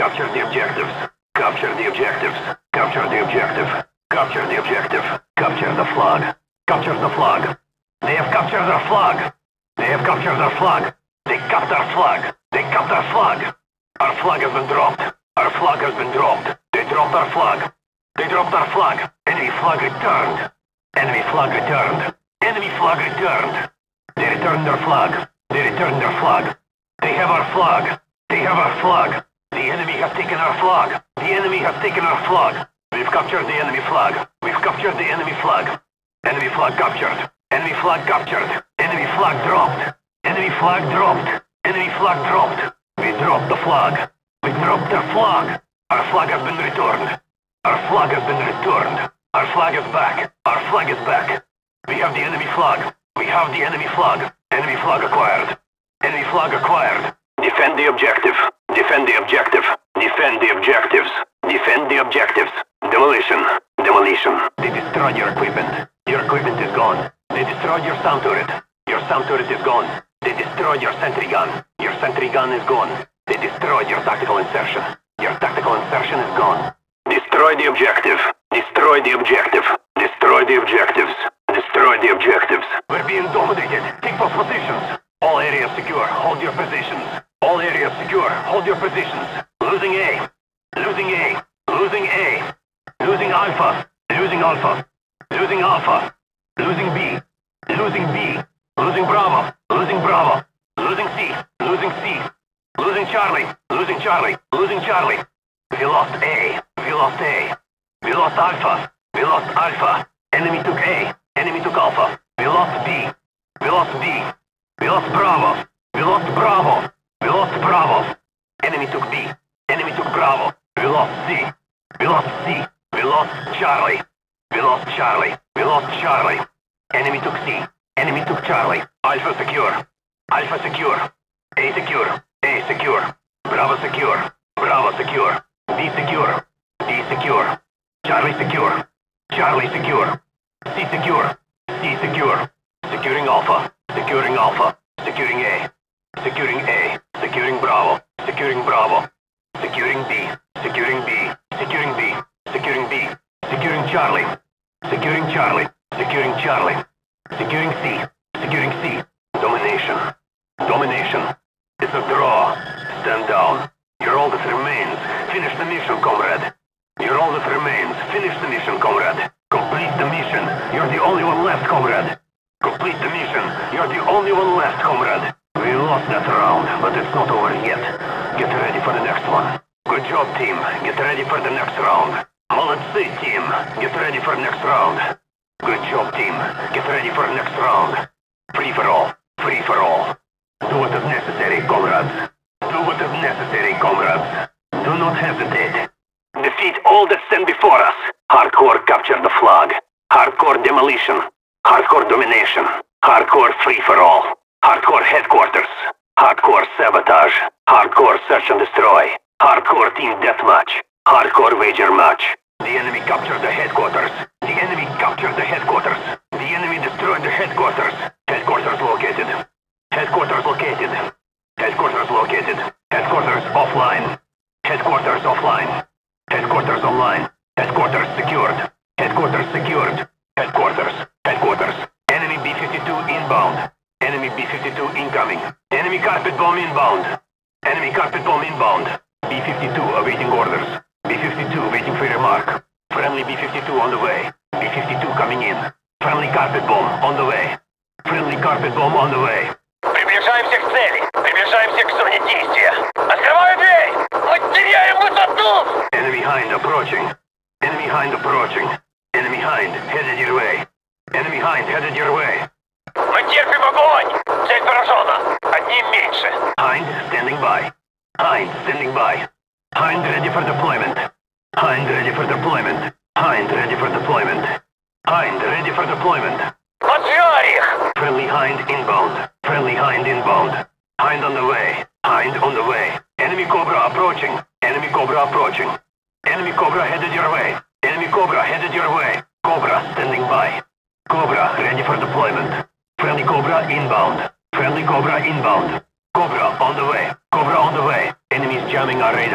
Capture the objectives. Capture the objectives. Capture the objective. Capture the objective. Capture the flag. Capture the flag. They have captured our flag. They have captured our flag. They capped our flag. They capped our flag. Our flag has been dropped. Our flag has been dropped. They dropped our flag. They dropped our flag. Enemy flag returned. Enemy flag returned. Enemy flag returned. They returned their flag. They returned their flag. They have our flag. They have our flag. The enemy has taken our flag. The enemy has taken our flag. We've captured the enemy flag. We've captured the enemy flag. Enemy flag captured. Enemy flag captured. Enemy flag dropped. Enemy flag dropped. Enemy flag dropped. We dropped the flag. We dropped their flag. Our flag has been returned. Our flag has been returned. Our flag is back. Our flag is back. We have the enemy flag. We have the enemy flag. Enemy flag acquired. Enemy flag acquired. Defend the objective. Defend the objective. Defend the objectives. Defend the objectives. Demolition. Demolition. They destroyed your equipment. Your equipment is gone. They destroyed your sound turret. Your sound turret is gone. They destroyed your sentry gun. Your sentry gun is gone. They destroyed your tactical insertion. Your tactical insertion is gone. Destroy the objective. Destroy the objective. Destroy the objectives. Destroy the objectives. We're being dominated. Take those positions. All areas secure. Hold your positions. All areas secure. Hold your positions. Losing A. Losing A. Losing A. Losing Alpha. Losing Alpha. Losing Alpha. Losing B. Losing B. Losing Bravo. Losing Bravo. Losing C. Losing C. Losing Charlie. Losing Charlie. Losing Charlie. We lost A. We lost A. We lost Alpha. We lost Alpha. Enemy took A. Enemy took Alpha. We lost B. We lost B. We lost Bravo. We lost Bravo. We lost Bravo. Enemy took B. Enemy took Bravo. We lost C. We lost C. We lost Charlie. We lost Charlie. We lost Charlie. Enemy took C. Enemy took Charlie. Alpha secure. Alpha secure. A secure. A secure. Bravo secure. Bravo secure. B secure. B secure. Charlie secure. Charlie secure. C secure. C secure. Securing Alpha. Securing Alpha. Securing A. Securing A. Securing Bravo. Securing Bravo. Securing B. Securing B. Securing B. Securing B. Securing Charlie. Securing Charlie. Securing Charlie. Securing C. Securing C. Domination. Domination. It's a draw. Stand down. Your oldest remains. Finish the mission, comrade. Your oldest remains. Finish the mission, comrade. Complete the mission. You're the only one left, comrade. Complete the mission. You're the only one left, comrade. We lost that round, but it's not over yet. Get ready for the next one. Good job, team. Get ready for the next round. Молодцы, team. Get ready for the next round. Good job, team. Get ready for the next round. Free for all. Free for all. Do what is necessary, comrades. Do what is necessary, comrades. Do not hesitate. Defeat all that stand before us. Hardcore capture the flag. Hardcore demolition. Hardcore domination. Hardcore free for all. Hardcore headquarters. Hardcore sabotage. Hardcore search and destroy. Hardcore team deathmatch. Hardcore wager match. The enemy captured the headquarters. The enemy captured the headquarters. The enemy destroyed the headquarters. Headquarters located. Headquarters located. Headquarters located. Headquarters offline. Headquarters offline. Headquarters online. Headquarters secured. Headquarters secured. Headquarters. Headquarters. Enemy B-52 inbound. Enemy B-52 incoming. Enemy carpet bomb inbound. Enemy carpet bomb inbound. B-52 awaiting orders. B-52 waiting for remark. Friendly B-52 on the way. B-52 coming in. Friendly carpet bomb on the way. Friendly carpet bomb on the way. Приближаемся к цели. Приближаемся к зоне действия. Открываю дверь! Мы теряем высоту! Enemy hind approaching. Enemy hind approaching. Enemy hind headed your way. Enemy hind headed your way. Мы терпим огонь! Цель поражена. Одним меньше. Hind standing by. Hind standing by. Hind ready for deployment. Hind ready for deployment. Hind ready for deployment. Hind ready for deployment. Поджарь их! Friendly hind inbound. Friendly hind inbound. Hind on the way. Hind on the way. Enemy Cobra approaching. Enemy Cobra approaching. Enemy Cobra headed your way. Enemy Cobra headed your way. Cobra standing by. Cobra ready for deployment. Friendly Cobra inbound. Friendly Cobra inbound. Cobra on the way. Cobra on the way. Enemies jamming our radar.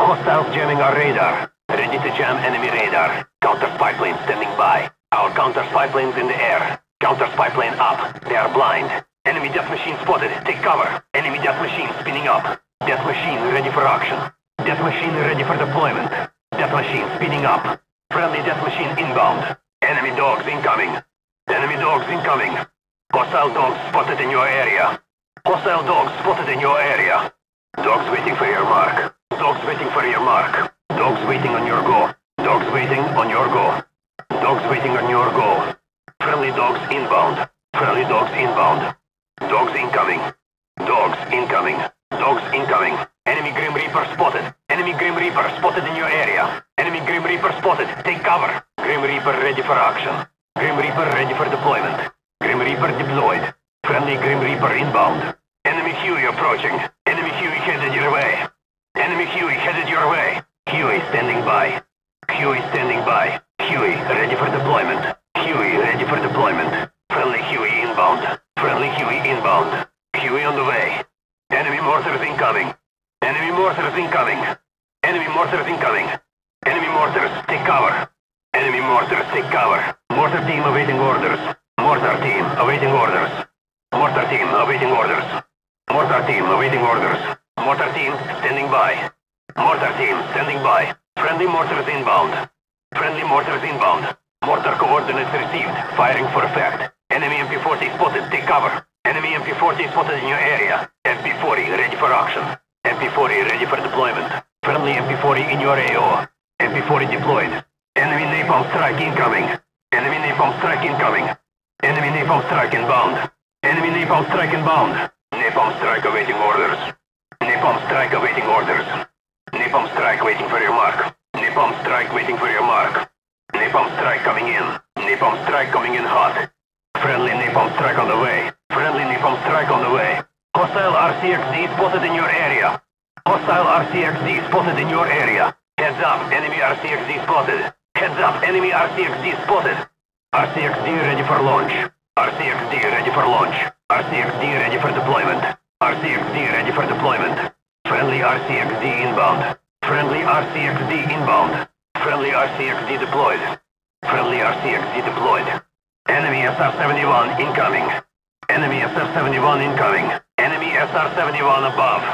Hostiles jamming our radar. Ready to jam enemy radar. Counter spy plane standing by. Our counter spy plane's in the air. Counter spy plane up. They are blind. Enemy death machine spotted. Take cover. Enemy death machine spinning up. Death machine ready for action. Death machine ready for deployment. Death machine speeding up. Friendly death machine inbound. Enemy dogs incoming. Enemy dogs incoming. Hostile dogs spotted in your area. Hostile dogs spotted in your area. Dogs waiting for your mark. Dogs waiting for your mark. Dogs waiting on your go. Dogs waiting on your go. Dogs waiting on your go. Friendly dogs inbound. Friendly dogs inbound. Dogs incoming. Dogs incoming. Dogs incoming. Enemy Grim Reaper spotted. Enemy Grim Reaper spotted in your area. Enemy Grim Reaper spotted. Take cover. Grim Reaper ready for action. Grim Reaper ready for deployment. Grim Reaper deployed. Friendly Grim Reaper inbound. Enemy Huey approaching. Enemy Huey headed your way. Enemy Huey headed your way. Huey standing by. Huey standing by. Huey ready for deployment. Huey ready for deployment. Friendly Huey inbound. Friendly Huey inbound. Huey on the way. Enemy mortars incoming. Enemy mortars incoming. Enemy mortars incoming. Enemy mortars, take cover. Enemy mortars, take cover. Mortar team awaiting orders. Mortar team awaiting orders. Mortar team awaiting orders. Mortar team awaiting orders. Mortar team standing by. Mortar team standing by. Friendly mortars inbound. Friendly mortars inbound. Mortar coordinates received. Firing for effect. Enemy MP40 spotted. Take cover. Enemy MP40 spotted in your area. MP40 ready for action. MP40 ready for deployment. Friendly MP40 in your AO. MP40 deployed. Enemy napalm strike incoming. Enemy napalm strike incoming. Enemy napalm strike inbound. Enemy napalm strike inbound. Napalm strike awaiting orders. Napalm strike awaiting orders. Napalm strike waiting for your mark. Napalm strike waiting for your mark. Napalm strike coming in. Napalm strike coming in hot. Friendly napalm strike on the way. Friendly napalm strike on the way. Hostile RCXD spotted in your area. Hostile RCXD spotted in your area. Heads up, enemy RCXD spotted. Heads up, enemy RCXD spotted. RCXD ready for launch. RCXD ready for launch. RCXD ready for deployment. RCXD ready for deployment. Friendly RCXD inbound. Friendly RCXD inbound. Friendly RCXD deployed. Friendly RCXD deployed. Enemy SR-71 incoming. Enemy SR-71 incoming. Enemy SR-71 above.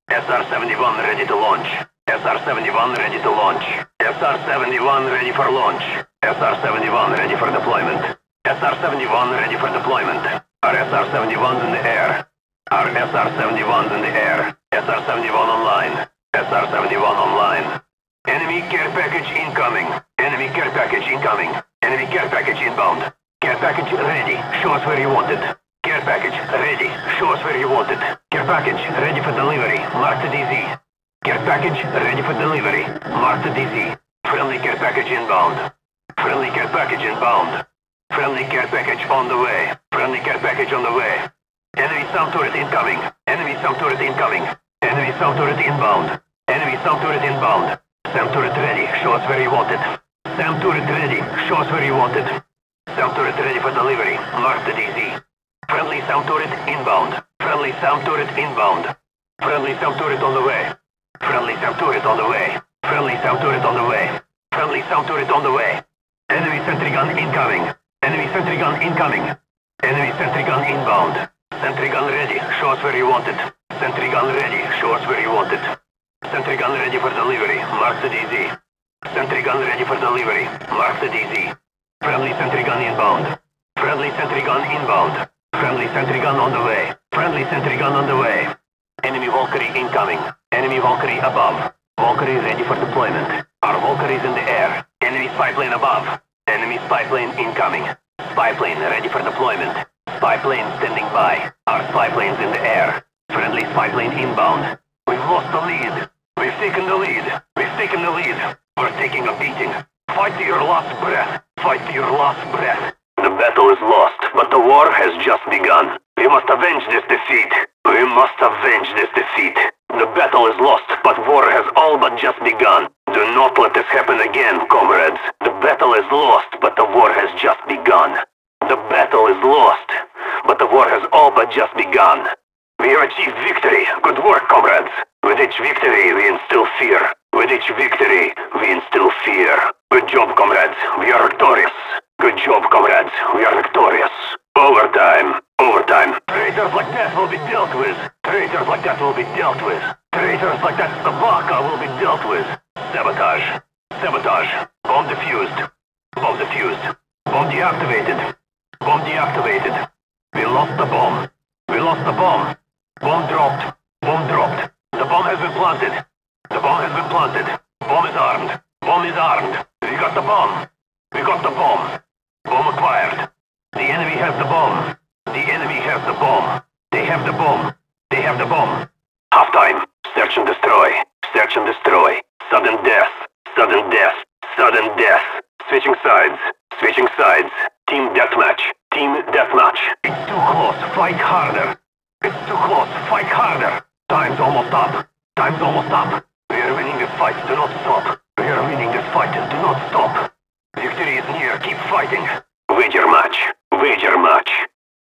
SR-71 ready to launch. SR-71 ready to launch. SR-71 ready for launch. SR-71 ready for deployment. SR-71 ready for deployment. Our SR-71's in the air. Our SR-71's in the air. SR-71 online. SR-71 online. Enemy care package incoming. Enemy care package incoming. Enemy care package inbound. Care package ready. Show us where you want it. Care package ready. Show us where you want it. Care package ready for delivery. Mark to DZ. Care package ready for delivery. Mark to DZ. Friendly care package inbound. Friendly care package inbound. Friendly care package on the way. Friendly care package on the way. Enemy SAM turret incoming. Enemy SAM turret incoming. Enemy SAM turret inbound. Enemy SAM turret inbound. SAM turret ready. Show us where you want it. SAM turret ready. Show us where you want it. SAM turret ready for delivery. Mark the DZ. Friendly SAM turret inbound. Friendly SAM turret inbound. Friendly SAM turret on the way. Friendly SAM turret on the way. Friendly SAM turret on the way. Friendly SAM turret on the way. Enemy sentry gun incoming. Enemy sentry gun incoming. Enemy sentry gun inbound. Sentry gun ready. Show us where you want it. Sentry gun ready. Show us where you want it. Sentry gun ready for delivery. Mark the DZ. Sentry gun ready for delivery. Mark the DZ. Friendly sentry gun inbound. Friendly sentry gun inbound. Friendly sentry gun on the way. Friendly sentry gun on the way. Enemy Valkyrie incoming. Enemy Valkyrie above. Valkyrie ready for deployment. Our Valkyrie's in the air. Enemy spy plane above. Enemy spy plane incoming. Spy plane ready for deployment. Spy plane standing by. Our spy plane's in the air. Friendly spy plane inbound. We've lost the lead. We've taken the lead. We've taken the lead. We're taking a beating. Fight to your last breath. Fight to your last breath. The battle is lost, but the war has just begun. We must avenge this defeat. We must avenge this defeat. The battle is lost, but war has all but just begun. Do not let this happen again, comrades. The battle is lost, but the war has just begun. The battle is lost, but the war has all but just begun. We have achieved victory. Good work, comrades. With each victory, we instill fear. With Baka will be dealt with. Sabotage. Sabotage. Bomb defused. Bomb defused. Bomb deactivated. Bomb deactivated. We lost the bomb. We lost the bomb. Bomb dropped. Bomb dropped. The bomb has been planted. The bomb has been planted. Bomb is armed. Bomb is armed. We got the bomb. We got the bomb. Bomb acquired. The enemy has the bomb. The enemy has the bomb. They have the bomb. They have the bomb. Halftime. Search and destroy. Search and destroy. Sudden death. Sudden death. Sudden death. Switching sides. Switching sides. Team deathmatch. Team deathmatch. It's too close. Fight harder. It's too close. Fight harder. Time's almost up. Time's almost up. We are winning this fight. Do not stop. We are winning this fight. Do not stop.